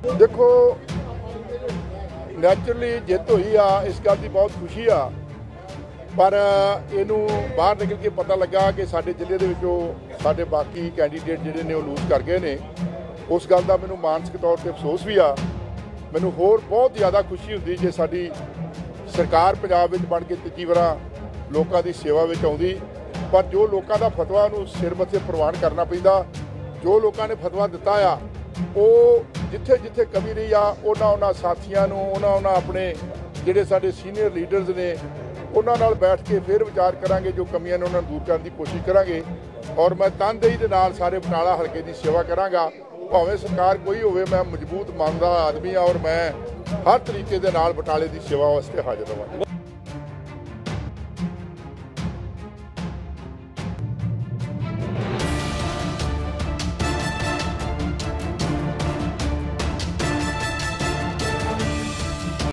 देखो नैचुरली जित हुई आ, इस गल की बहुत खुशी आ, पर इनू बाहर निकल के पता लगा कि साडे जिले दे विचों साडे बाकी कैंडीडेट जिहड़े ने लूज कर गए ने। उस गल का मैनू मानसिक तौर पर अफसोस भी आ। मैनू होर बहुत ज़्यादा खुशी हुंदी जे साडी सरकार पंजाब विच बन के तीजी वार लोकां दी सेवा विच आउंदी, पर जो लोगों का फतवा उहनूं सिर मत्थे प्रवान करना पैंदा। जो लोगों ने फतवा दिता आ वो जिथे जिथे कमी रही आ उन्होंने साथियों उन्होंने अपने जिहड़े साडे सीनियर लीडर्स ने उन्होंने नाल बैठ के फिर विचार करांगे, जो कमियां ने उन्होंने दूर करने की कोशिश करांगे। और मैं तनदेही दे नाल सारे बटाला हल्के की सेवा करांगा। भावें सरकार कोई होवे, मैं मजबूत मन दा आदमी आ और मैं हर तरीके दे नाल बटाले की सेवा वास्ते हाजिर रहां।